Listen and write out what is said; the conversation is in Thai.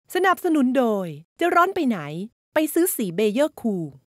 สนับสนุนโดยจะร้อนไปไหนไปซื้อสีเบเยอร์คูล